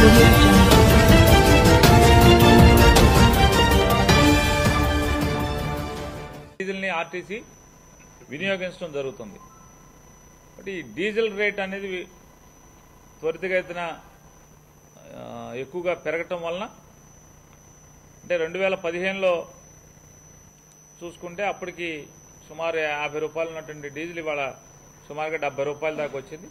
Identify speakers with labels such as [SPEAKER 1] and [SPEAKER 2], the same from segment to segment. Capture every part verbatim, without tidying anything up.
[SPEAKER 1] audio jungle.
[SPEAKER 2] Diesel ని RTC వినియోగించడం జరుగుతుంది. బట్ ఈ డీజిల్ రేట్ అనేది త్వరితగతిన ఎక్కువగా పెరగటం వలన అంటే రెండు వేల పదిహేనులో చూసుకుంటే అప్పటికి సుమారు యాభై రూపాయలు ఉన్నటువంటి డీజిల్ ఇవాళ సుమారుగా డెబ్బై రూపాయల దాకా వచ్చింది.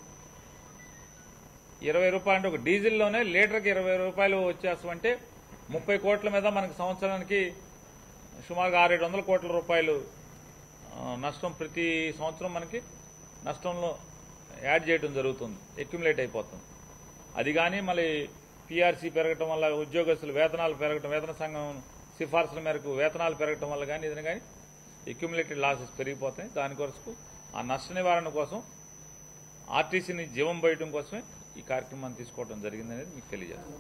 [SPEAKER 2] ఇరవై రూపాయలు అంటే ఒక డీజిల్లోనే లీటర్కి ఇరవై రూపాయలు వచ్చేస్తామంటే ముప్పై కోట్ల మీద మనకు సంవత్సరానికి సుమారుగా ఆరేడు వందల కోట్ల రూపాయలు నష్టం ప్రతి సంవత్సరం మనకి నష్టంలో యాడ్ చేయడం జరుగుతుంది, అక్యుములేట్ అయిపోతుంది. అది కానీ మళ్ళీ పీఆర్సీ పెరగటం వల్ల ఉద్యోగస్తులు వేతనాలు పెరగటం, వేతన సంఘం సిఫార్సుల మేరకు వేతనాలు పెరగటం వల్ల కానీ ఇదని కానీ అక్యుములేటెడ్ లాసెస్ పెరిగిపోతాయి. దానికోసం ఆ నష్ట నివారణ కోసం ఆర్టీసీని జీవం పోయటం కోసమే ఈ కార్యక్రమాన్ని తీసుకోవడం జరిగిందనేది మీకు తెలియజేస్తాను.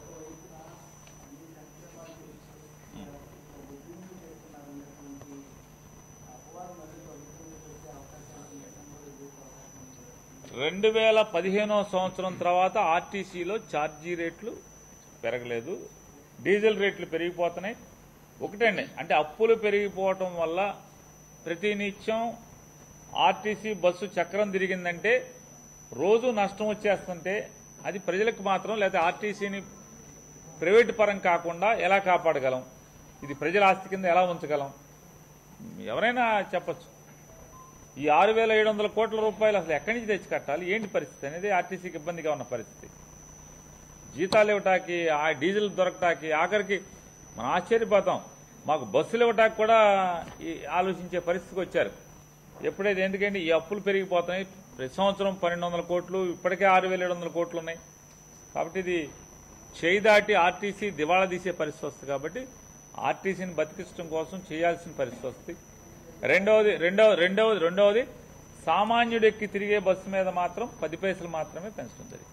[SPEAKER 2] రెండు వేల పదిహేనో సంవత్సరం తర్వాత ఆర్టీసీలో ఛార్జీ రేట్లు పెరగలేదు, డీజిల్ రేట్లు పెరిగిపోతున్నాయి. ఒకటండి, అంటే అప్పులు పెరిగిపోవటం వల్ల ప్రతినిత్యం ఆర్టీసీ బస్సు చక్రం తిరిగిందంటే రోజు నష్టం వచ్చేస్తుంటే అది ప్రజలకు మాత్రం లేదా ఆర్టీసీని ప్రైవేటు పరం కాకుండా ఎలా కాపాడగలం, ఇది ప్రజల ఆస్తి కింద ఎలా ఉంచగలం, ఎవరైనా చెప్పచ్చు. ఈ ఆరు వేల ఏడు వందల కోట్ల రూపాయలు అసలు ఎక్కడి నుంచి తెచ్చి కట్టాలి, ఏంటి పరిస్థితి అనేది ఆర్టీసీకి ఇబ్బందిగా ఉన్న పరిస్థితి. జీతాలు ఇవ్వటానికి, ఆ డీజిల్ దొరకటానికి ఆఖరికి మనం ఆశ్చర్యపోతాం. మాకు బస్సులు ఇవ్వటానికి కూడా ఆలోచించే పరిస్థితికి వచ్చారు. ఎప్పుడైతే ఎందుకంటే ఈ అప్పులు పెరిగిపోతున్నాయి, ప్రతి సంవత్సరం పన్నెండు వందల కోట్లు, ఇప్పటికే ఆరు వేల ఏడు వందల కోట్లు ఉన్నాయి. కాబట్టి ఇది చేయి దాటి ఆర్టీసీ దివాళా తీసే పరిస్థితి వస్తుంది. కాబట్టి ఆర్టీసీని బతికించడం కోసం చేయాల్సిన పరిస్థితి వస్తుంది. రెండవది రెండవ రెండవది రెండవది సామాన్యుడు ఎక్కి తిరిగే బస్సు మీద మాత్రం పది పైసలు మాత్రమే పెంచడం జరిగింది.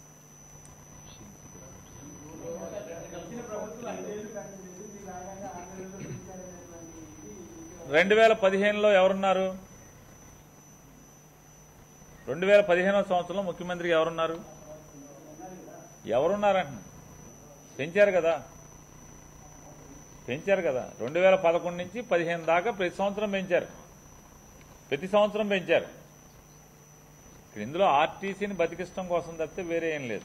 [SPEAKER 2] రెండు వేల పదిహేనులో ఎవరున్నారు? రెండు వేల పదిహేనో సంవత్సరంలో ముఖ్యమంత్రి ఎవరున్నారు? ఎవరున్నారంట? పెంచారు కదా పెంచారు కదా రెండు వేల పదకొండు నుంచి పదిహేను దాకా ప్రతి సంవత్సరం పెంచారు, ప్రతి సంవత్సరం పెంచారు. ఇందులో ఆర్టీసీని బతికించడం కోసం తప్పితే వేరే ఏం లేదు.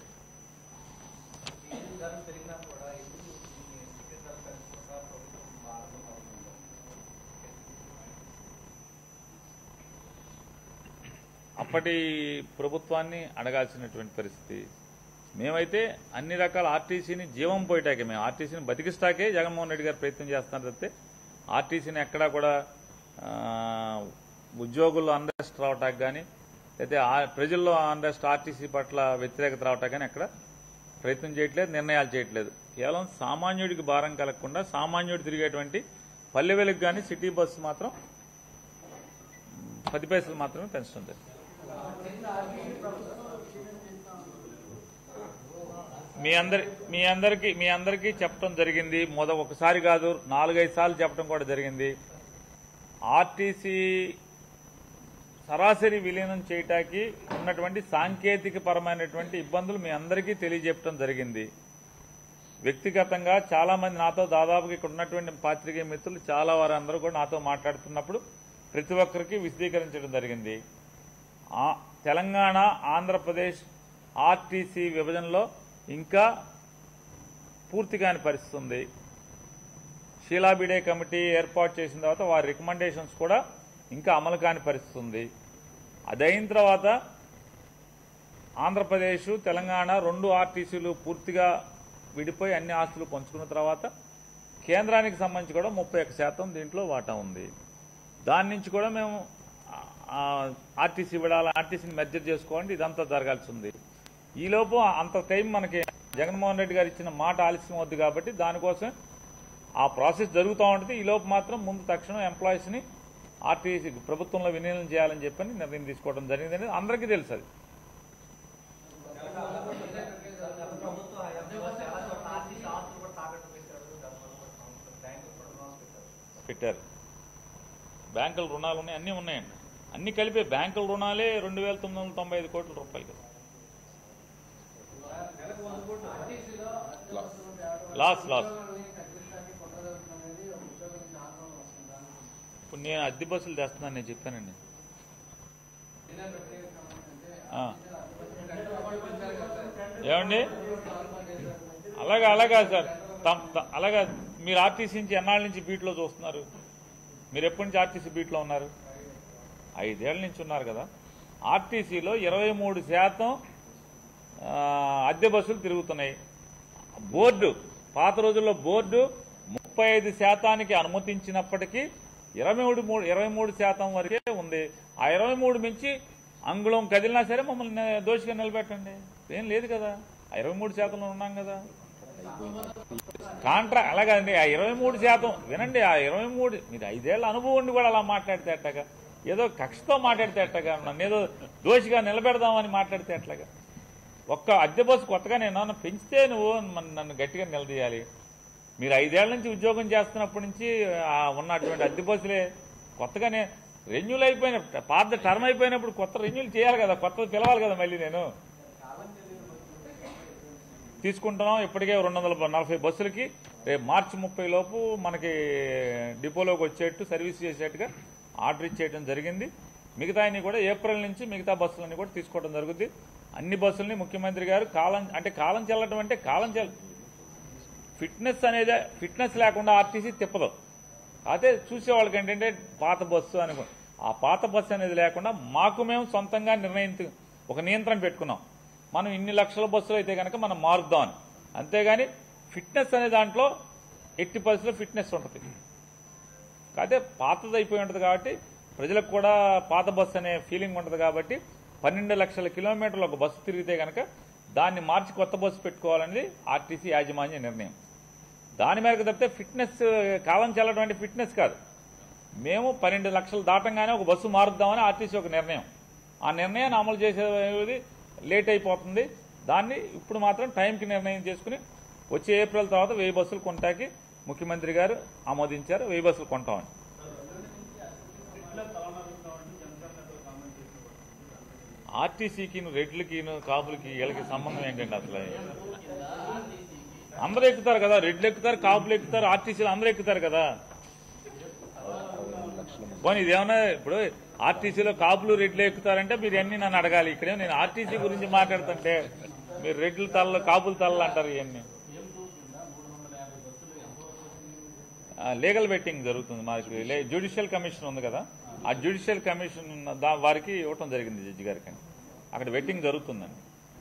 [SPEAKER 2] అప్పటి ప్రభుత్వాన్ని అడగాల్సినటువంటి పరిస్థితి. మేమైతే అన్ని రకాల ఆర్టీసీని జీవం పోయటాకే, మేము ఆర్టీసీని బతికిస్తాకే జగన్మోహన్ రెడ్డి గారు ప్రయత్నం చేస్తున్నారు తప్పితే ఆర్టీసీని ఎక్కడా కూడా ఉద్యోగుల్లో అన్రెస్ట్ రావటానికి కానీ అయితే ప్రజల్లో అన్రెస్ట్ ఆర్టీసీ పట్ల వ్యతిరేకత రావటానికి కానీ ఎక్కడ ప్రయత్నం చేయట్లేదు, నిర్ణయాలు చేయట్లేదు. కేవలం సామాన్యుడికి భారం కలగకుండా సామాన్యుడు తిరిగేటువంటి పల్లె వెలుగు కానీ సిటీ బస్సు మాత్రం పది పైసలు మాత్రమే పెంచడం జరిగింది. మీ అందరి మీ అందరికీ మీ అందరికీ చెప్పడం జరిగింది. మొద ఒకసారి కాదు నాలుగైదు సార్లు చెప్పడం కూడా జరిగింది. ఆర్టీసీ సరాసరి విలీనం చేయటానికి ఉన్నటువంటి సాంకేతిక పరమైనటువంటి ఇబ్బందులు మీ అందరికీ తెలియజెప్పడం జరిగింది. వ్యక్తిగతంగా చాలా మంది నాతో దాదాపుగా ఇక్కడ ఉన్నటువంటి పాత్రికేయ మిత్రులు చాలా వారు అందరూ కూడా నాతో మాట్లాడుతున్నప్పుడు ప్రతి ఒక్కరికి విశదీకరించడం జరిగింది. తెలంగాణ ఆంధ్రప్రదేశ్ ఆర్టీసీ విభజనలో ఇంకా పూర్తి కాని పరిస్థితి ఉంది. షీలాబిడే కమిటీ ఏర్పాటు చేసిన తర్వాత వారి రికమెండేషన్స్ కూడా ఇంకా అమలు కాని పరిస్థితి ఉంది. అదైన తర్వాత ఆంధ్రప్రదేశ్ తెలంగాణ రెండు ఆర్టీసీలు పూర్తిగా విడిపోయి అన్ని ఆస్తులు పంచుకున్న తర్వాత కేంద్రానికి సంబంధించి కూడా ముప్పై ఒక్క శాతం దీంట్లో వాటా ఉంది. దాని నుంచి కూడా మేము ఆర్టీసీ విడాలి, ఆర్టీసీని మెర్జర్ చేసుకోవాలంటే ఇదంతా జరగాల్సి ఉంది. ఈలోపు అంత టైం మనకి జగన్మోహన్ రెడ్డి గారు ఇచ్చిన మాట ఆలస్యం అవుద్ది కాబట్టి దానికోసం ఆ ప్రాసెస్ జరుగుతూ ఉంటుంది. ఈలోపు మాత్రం ముందు తక్షణం ఎంప్లాయీస్ ని ఆర్టీసీ ప్రభుత్వంలో విలీనం చేయాలని చెప్పని నిర్ణయం తీసుకోవడం జరిగింది అనేది అందరికీ తెలుసు. అది పెట్టారు. బ్యాంకుల రుణాలు ఉన్నాయి, అన్నీ ఉన్నాయండి. అన్ని కలిపే బ్యాంకుల రుణాలే రెండు వేల తొమ్మిది వందల తొంభై ఐదు కోట్ల రూపాయలు కదా. లాస్ లాస్ ఇప్పుడు నేను అద్దె బస్సులు తెస్తున్నాను నేను చెప్పానండి. ఏమండి అలాగా అలాగా సార్ అలాగా మీరు ఆర్టీసీ నుంచి ఎన్నాళ్ళ నుంచి బీట్లో చూస్తున్నారు? మీరు ఎప్పటి నుంచి ఆర్టీసీ బీట్లో ఉన్నారు? ఐదేళ్ల నుంచి ఉన్నారు కదా. ఆర్టీసీలో ఇరవై మూడు శాతం అద్దె బస్సులు తిరుగుతున్నాయి. బోర్డు పాత రోజుల్లో బోర్డు ముప్పై ఐదు శాతానికి అనుమతించినప్పటికీ ఇరవై మూడు మూడు ఇరవై మూడు శాతం వరకే ఉంది. ఆ ఇరవై మూడు మించి అంగుళం కదిలినా సరే మమ్మల్ని దోషిగా నిలబెట్టండి, ఏం లేదు కదా. ఆ ఇరవై మూడు శాతంలో ఉన్నాం కదా. కాంట్రా అలాగండి. ఆ ఇరవై మూడు శాతం వినండి. ఆ ఇరవై మూడు మీరు ఐదేళ్ల అనుభవం ఉండి కూడా అలా మాట్లాడితే ఎట్టగా, ఏదో కక్షతో మాట్లాడితే ఎట్టగా, నన్ను ఏదో దోషిగా నిలబెడదామని మాట్లాడితే ఎట్లాగా. ఒక్క అద్దె బస్సు కొత్తగా నేను పెంచితే నువ్వు నన్ను గట్టిగా నిలదీయాలి. మీరు ఐదేళ్ల నుంచి ఉద్యోగం చేస్తున్నప్పటి నుంచి ఉన్నటువంటి అద్దె బస్సులే కొత్తగానే రెన్యూల్ అయిపోయిన పాత టర్మ్ అయిపోయినప్పుడు కొత్త రెన్యూల్ చేయాలి కదా, కొత్తది పిలవాలి కదా. మళ్ళీ నేను తీసుకుంటున్నాం ఇప్పటికే రెండు వందల నలభై బస్సులకి రేపు మార్చి ముప్పై లోపు మనకి డిపోలోకి వచ్చేట్టు సర్వీస్ చేసేట్టుగా ఆర్డర్ ఇచ్చేయడం జరిగింది. మిగతాన్ని కూడా ఏప్రిల్ నుంచి మిగతా బస్సులన్నీ కూడా తీసుకోవడం జరుగుతుంది. అన్ని బస్సులని ముఖ్యమంత్రి గారు కాలం అంటే కాలం చెల్లడం అంటే కాలం చెల్ల ఫిట్నెస్ అనేది ఫిట్నెస్ లేకుండా ఆర్టీసీ తిప్పదు. అదే చూసేవాళ్ళకి ఏంటంటే పాత బస్సు అనుకో, ఆ పాత బస్సు అనేది లేకుండా మాకు మేము సొంతంగా నిర్ణయం ఒక నియంత్రణ పెట్టుకున్నాం. మనం ఇన్ని లక్షల బస్సులు అయితే కనుక మనం మారుద్దామని. అంతేగాని ఫిట్నెస్ అనే దాంట్లో ఎట్టి పరిస్థితుల్లో ఫిట్నెస్ ఉంటుంది. కాకపోతే పాతది అయిపోయి ఉంటుంది కాబట్టి ప్రజలకు కూడా పాత బస్సు అనే ఫీలింగ్ ఉంటుంది కాబట్టి పన్నెండు లక్షల కిలోమీటర్లు ఒక బస్సు తిరిగితే కనుక దాన్ని మార్చి కొత్త బస్సు పెట్టుకోవాలనేది ఆర్టీసీ యాజమాన్య నిర్ణయం. దాని మేరకు తప్పితే ఫిట్నెస్ కాలం చెల్లటువంటి ఫిట్నెస్ కాదు. మేము పన్నెండు లక్షలు దాటంగానే ఒక బస్సు మారుద్దామని ఆర్టీసీ ఒక నిర్ణయం. ఆ నిర్ణయాన్ని అమలు చేసేది లేట్ అయిపోతుంది. దాన్ని ఇప్పుడు మాత్రం టైంకి నిర్ణయం చేసుకుని వచ్చే ఏప్రిల్ తర్వాత వెయ్యి బస్సులు కొంటాకి ముఖ్యమంత్రి గారు ఆమోదించారు. వెయ్యి బస్సులు కొంటామని. ఆర్టీసీకి రెడ్లకి కాపులకి వీళ్ళకి సంబంధం ఏంటంటే అసలు అందరూ ఎక్కుతారు కదా. రెడ్లు ఎక్కుతారు, కాపులు ఎక్కుతారు, ఆర్టీసీలు అందరూ ఎక్కుతారు కదా. పోనీ ఇదేమన్నా ఇప్పుడు ఆర్టీసీలో కాపులు రెడ్లు ఎక్కుతారంటే మీరు అన్ని నన్ను అడగాలి. ఇక్కడే నేను ఆర్టీసీ గురించి మాట్లాడుతుంటే మీరు రెడ్ల తలలు కాపుల తలలు అంటారు. ఇవన్నీ లీగల్ వెట్టింగ్ జరుగుతుంది. మాకు జ్యుడిషియల్ కమిషన్ ఉంది కదా, ఆ జ్యుడిషియల్ కమిషన్ వారికి ఇవ్వటం జరిగింది జడ్జి గారికి. అక్కడ వెట్టింగ్ జరుగుతుందండి.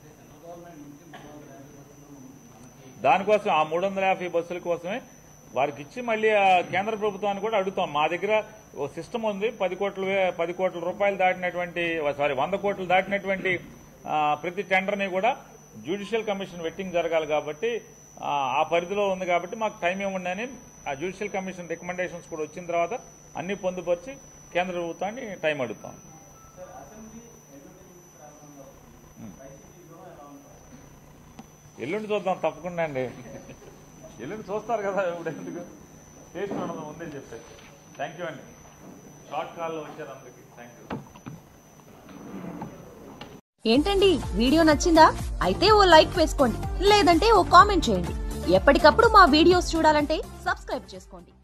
[SPEAKER 2] దానికోసం ఆ మూడు వందల యాభై బస్సుల కోసమే వారికి ఇచ్చి మళ్ళీ కేంద్ర ప్రభుత్వాన్ని కూడా అడుగుతాం. మా దగ్గర ఓ సిస్టమ్ ఉంది. పది కోట్ల పది కోట్ల రూపాయలు దాటినటువంటి సారీ వంద కోట్లు దాటినటువంటి ప్రతి టెండర్ని కూడా జ్యుడిషియల్ కమిషన్ వెట్టింగ్ జరగాలి కాబట్టి ఆ పరిధిలో ఉంది కాబట్టి మాకు టైం ఇవ్వండి అని ఆ జ్యుడిషియల్ కమిషన్ రికమెండేషన్స్ కూడా వచ్చిన తర్వాత అన్ని పొందుపరిచి కేంద్ర ప్రభుత్వాన్ని టైం అడుగుతాం. ఎల్లుండి చూద్దాం తప్పకుండా అండి. ఎల్లుండి చూస్తారు కదా. ఇప్పుడు ఎందుకు చేసిన ఉండదు ముందే చెప్పారు. థ్యాంక్ యూ అండి. షార్ట్ కాల్లో వచ్చారు అందరికి థ్యాంక్ యూ.
[SPEAKER 1] ఏంటండి వీడియో నచ్చిందా? అయితే ఓ లైక్ వేసుకోండి, లేదంటే ఓ కామెంట్ చేయండి. ఎప్పటికప్పుడు మా వీడియోస్ చూడాలంటే సబ్స్క్రైబ్ చేసుకోండి.